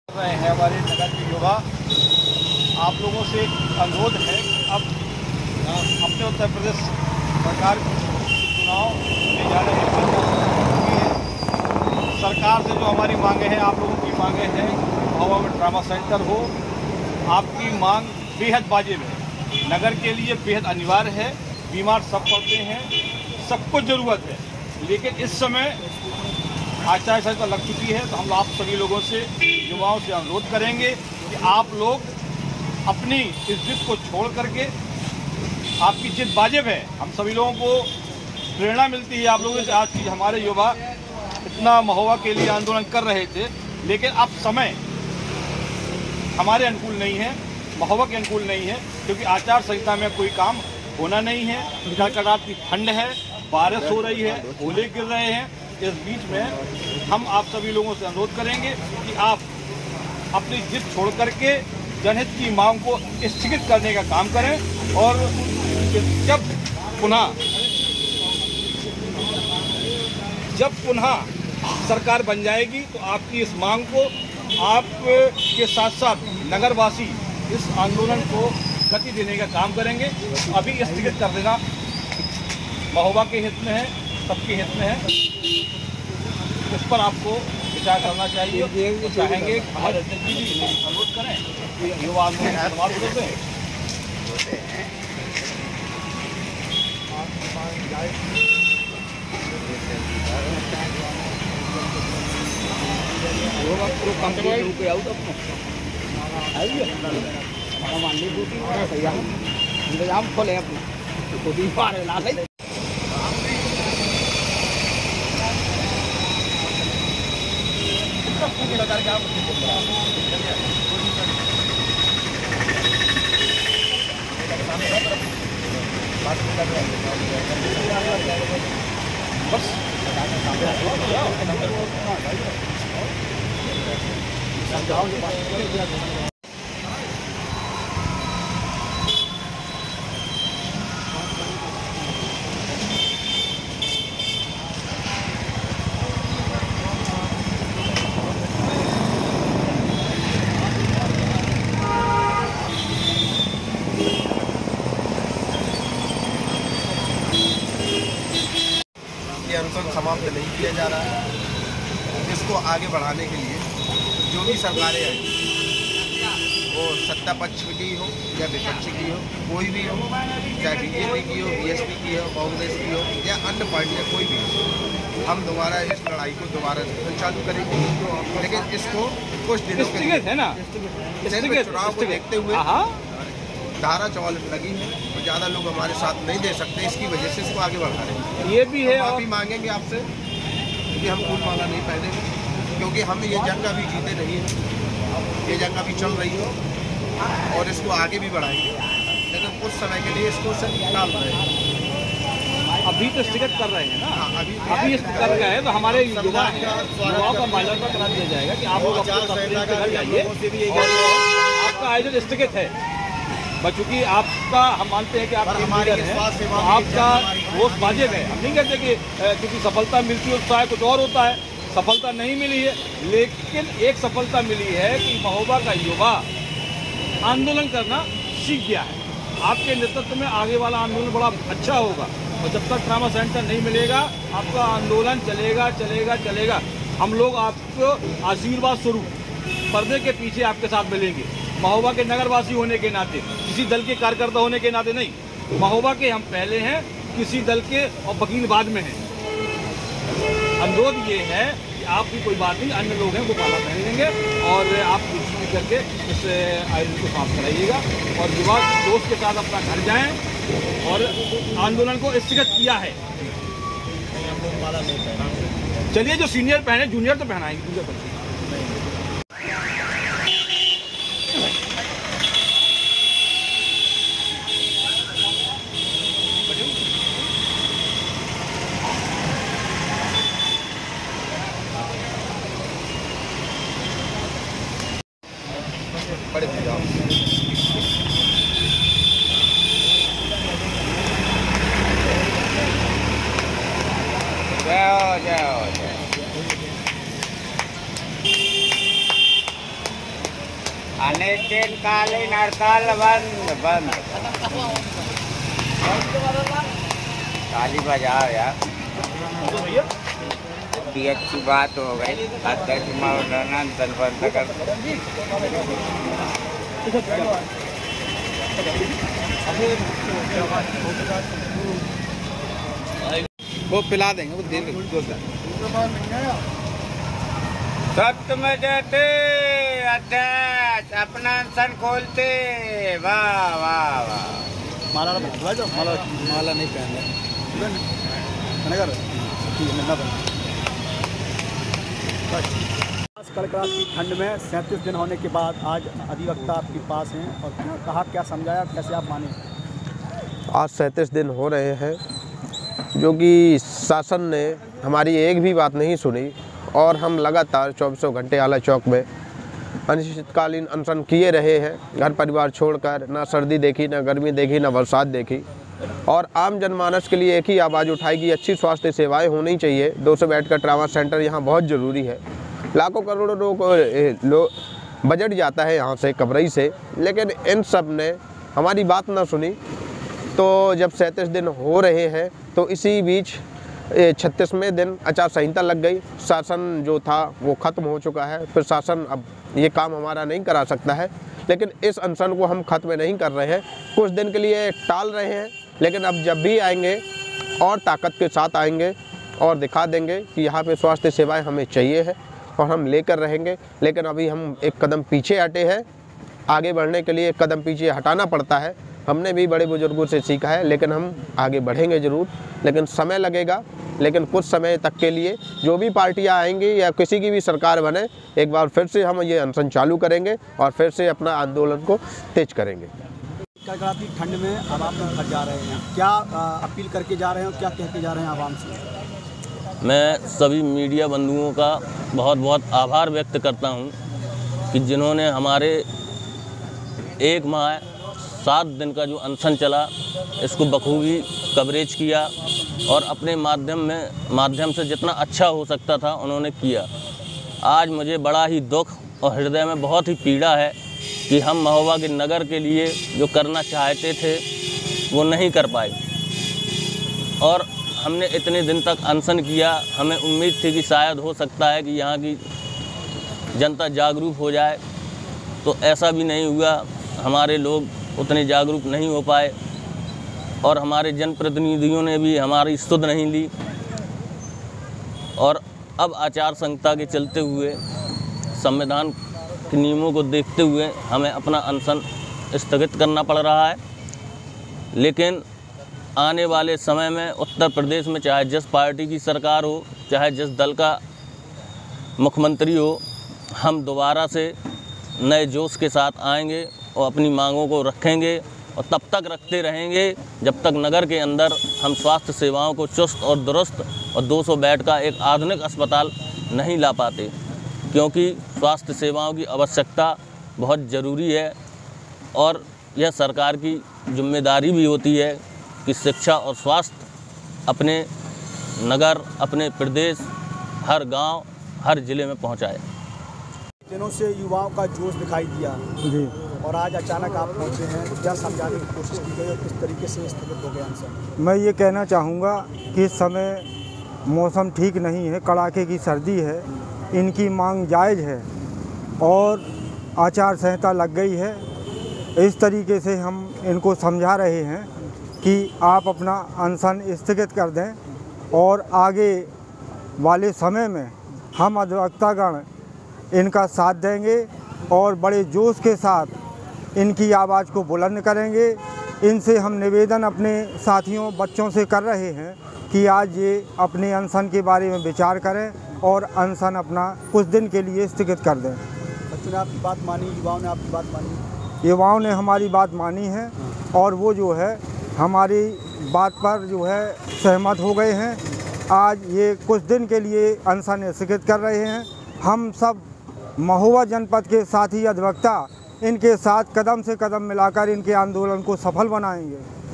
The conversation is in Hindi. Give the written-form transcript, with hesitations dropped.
रहे हैं हमारे नगर के युवा। आप लोगों से एक अनुरोध है कि अब अपने उत्तर प्रदेश सरकार चुनाव में जा रहे हैं। सरकार से जो हमारी मांगे हैं, आप लोगों की मांगे हैं, महोबा में ट्रामा सेंटर हो। आपकी मांग बेहद वाजिब है, नगर के लिए बेहद अनिवार्य है। बीमार सब पड़ते हैं, सबको ज़रूरत है, लेकिन इस समय आचार संहिता लग चुकी है। तो हम आप सभी लोगों से, युवाओं से अनुरोध करेंगे कि आप लोग अपनी इस जिद को छोड़ करके, आपकी जिद वाजिब है, हम सभी लोगों को प्रेरणा मिलती है आप लोगों से। आज की हमारे युवा इतना महोबा के लिए आंदोलन कर रहे थे, लेकिन अब समय हमारे अनुकूल नहीं है, महोबा के अनुकूल नहीं है, क्योंकि आचार संहिता में कोई काम होना नहीं है। कड़कड़ाहट की ठंड है, बारिश हो रही है, ओले गिर रहे हैं। इस बीच में हम आप सभी लोगों से अनुरोध करेंगे कि आप अपनी जिद छोड़ करके जनहित की मांग को स्थगित करने का काम करें, और जब पुनः सरकार बन जाएगी तो आपकी इस मांग को आपके साथ साथ नगरवासी इस आंदोलन को गति देने का काम करेंगे। अभी स्थगित कर देना महोबा के हित में है, सबके हित में है। इस पर आपको विचार करना चाहिए। वो चाहेंगे हमारे अध्यक्ष जी भी अनुरोध करें, युवा आंदोलन होते हैं। इंतजाम खोले अपने आंदोलन समाप्त नहीं किया जा रहा है। इसको आगे बढ़ाने के लिए जो भी सरकारें आई, वो सत्ता पक्ष की हो या विपक्ष की हो, कोई भी हो, चाहे बीजेपी की हो, बीएसपी की हो, कांग्रेस की हो या अन्य पार्टियां कोई भी हो, हम दोबारा इस लड़ाई को दोबारा चालू करेंगे। लेकिन इसको कुछ दिनों के लिए है ना, चुनाव को देखते हुए धारा 44 लगी है और ज़्यादा लोग हमारे साथ नहीं दे सकते, इसकी वजह से इसको आगे बढ़ा रहे हैं। ये भी है, माफ़ी मांगेंगे आपसे क्योंकि हम फूल माला नहीं पहने, क्योंकि हम ये जंग अभी जीते नहीं है, ये जंग अभी चल रही है और इसको आगे भी बढ़ाएंगे, लेकिन कुछ समय के लिए इसको सिर्फ निकाल रहे हैं। अभी तो स्थगित कर रहे हैं ना। अभी कर रहे हैं, तो हमारे युवा हैं, युवाओं का माइलर करा दिया जाएगा कि आप लोग अपने घर जाइए और आपका आयोजन स्थगित है। चूँकि आपका, हम मानते हैं कि आप लीडर हैं, तो आपका रोष वाजिब है। हम नहीं कहते कि क्योंकि सफलता मिलती है उत्साह कुछ और होता है, सफलता नहीं मिली है, लेकिन एक सफलता मिली है कि महोबा का युवा आंदोलन करना सीख गया है। आपके नेतृत्व में आगे वाला आंदोलन बड़ा अच्छा होगा, और जब तक ट्रामा सेंटर नहीं मिलेगा आपका आंदोलन चलेगा चलेगा चलेगा। हम लोग आपको आशीर्वाद स्वरूप पर्दे के पीछे आपके साथ मिलेंगे, महोबा के नगरवासी होने के नाते, किसी दल के कार्यकर्ता होने के नाते नहीं। महोबा के हम पहले हैं, किसी दल के और वकील बाद में हैं। अनुरोध ये है कि आपकी कोई बात नहीं, अन्य लोग हैं वो माला पहन लेंगे और आप कुछ करके इस आयोजन को समाप्त कराइएगा और युवा दोस्त के साथ अपना घर जाएं और आंदोलन को स्थगित किया है। चलिए, जो सीनियर पहने जूनियर तो पहनाएंगे। बड़े जाओ जाओ जाओ। अनिश्चितकालीन हड़ताल बंद ताली बजाओ यार। बड़ी अच्छी बात हो गई। अध्यक्ष महोदय अनशन बंद कर वो पिला देंगे, वो दे देंगे। सत्य में देते अध्यक्ष अपना अनशन खोलते। वाह वाह वाह। माला माला नहीं पहन कड़कड़ाहट की ठंड में 37 दिन होने के बाद आज अधिवक्ता आपके पास हैं और क्या कहा, क्या समझाया, कैसे आप माने? आज 37 दिन हो रहे हैं जो कि शासन ने हमारी एक भी बात नहीं सुनी और हम लगातार 24 घंटे आला चौक में अनिश्चितकालीन अनशन किए रहे हैं। घर परिवार छोड़कर, ना सर्दी देखी, ना गर्मी देखी, ना बरसात देखी। और आम जनमानस के लिए एक ही आवाज़ उठाई कि अच्छी स्वास्थ्य सेवाएं होनी चाहिए। 200 बेड का ट्रामा सेंटर यहाँ बहुत ज़रूरी है। लाखों करोड़ों बजट जाता है यहाँ से, कबरई से, लेकिन इन सब ने हमारी बात ना सुनी। तो जब 37 दिन हो रहे हैं तो इसी बीच 36वें दिन आचार संहिता लग गई। शासन जो था वो ख़त्म हो चुका है। प्रशासन अब ये काम हमारा नहीं करा सकता है, लेकिन इस अनशन को हम ख़त्म नहीं कर रहे हैं। कुछ दिन के लिए टाल रहे हैं, लेकिन अब जब भी आएंगे और ताकत के साथ आएंगे और दिखा देंगे कि यहाँ पे स्वास्थ्य सेवाएं हमें चाहिए है और हम लेकर रहेंगे। लेकिन अभी हम एक कदम पीछे हटे हैं। आगे बढ़ने के लिए एक कदम पीछे हटाना पड़ता है। हमने भी बड़े बुजुर्गों से सीखा है, लेकिन हम आगे बढ़ेंगे ज़रूर, लेकिन समय लगेगा। लेकिन कुछ समय तक के लिए जो भी पार्टियां आएंगी या किसी की भी सरकार बने, एक बार फिर से हम ये अनशन चालू करेंगे और फिर से अपना आंदोलन को तेज करेंगे। कड़कड़ाहट की ठंड में अब आप लोग घर जा रहे हैं, क्या अपील करके जा रहे हैं, क्या कह के जा रहे हैं आवाम से? मैं सभी मीडिया बंधुओं का बहुत बहुत आभार व्यक्त करता हूं कि जिन्होंने हमारे 1 माह 7 दिन का जो अनशन चला इसको बखूबी कवरेज किया और अपने माध्यम से जितना अच्छा हो सकता था उन्होंने किया। आज मुझे बड़ा ही दुख और हृदय में बहुत ही पीड़ा है कि हम महोबा के नगर के लिए जो करना चाहते थे वो नहीं कर पाए और हमने इतने दिन तक अनशन किया। हमें उम्मीद थी कि शायद हो सकता है कि यहाँ की जनता जागरूक हो जाए, तो ऐसा भी नहीं हुआ। हमारे लोग उतने जागरूक नहीं हो पाए और हमारे जनप्रतिनिधियों ने भी हमारी सुध नहीं ली। और अब आचार संहिता के चलते हुए, संविधान के नियमों को देखते हुए हमें अपना अनशन स्थगित करना पड़ रहा है। लेकिन आने वाले समय में उत्तर प्रदेश में चाहे जिस पार्टी की सरकार हो, चाहे जिस दल का मुख्यमंत्री हो, हम दोबारा से नए जोश के साथ आएंगे और अपनी मांगों को रखेंगे और तब तक रखते रहेंगे जब तक नगर के अंदर हम स्वास्थ्य सेवाओं को चुस्त और दुरुस्त और 200 बेड का एक आधुनिक अस्पताल नहीं ला पाते, क्योंकि स्वास्थ्य सेवाओं की आवश्यकता बहुत ज़रूरी है। और यह सरकार की जिम्मेदारी भी होती है कि शिक्षा और स्वास्थ्य अपने नगर, अपने प्रदेश, हर गांव, हर ज़िले में पहुंचाए। दिनों से युवाओं का जोश दिखाई दिया जी, और आज अचानक आप पहुंचे हैं, क्या समझाने की कोशिश की गई और किस तरीके से स्थगित हो गया अनशन? मैं ये कहना चाहूँगा कि इस समय मौसम ठीक नहीं है, कड़ाके की सर्दी है, इनकी मांग जायज़ है और आचार संहिता लग गई है। इस तरीके से हम इनको समझा रहे हैं कि आप अपना अनशन स्थगित कर दें और आगे वाले समय में हम अधिवक्तागण इनका साथ देंगे और बड़े जोश के साथ इनकी आवाज़ को बुलंद करेंगे। इनसे हम निवेदन अपने साथियों, बच्चों से कर रहे हैं कि आज ये अपने अनशन के बारे में विचार करें और अनशन अपना कुछ दिन के लिए स्थगित कर दें। बच्चों ने आपकी बात मानी, युवाओं ने आपकी बात मानी? युवाओं ने हमारी बात मानी है और वो जो है हमारी बात पर जो है सहमत हो गए हैं। आज ये कुछ दिन के लिए अनशन स्थगित कर रहे हैं। हम सब महोबा जनपद के साथी अधिवक्ता इनके साथ कदम से कदम मिलाकर इनके आंदोलन को सफल बनाएंगे।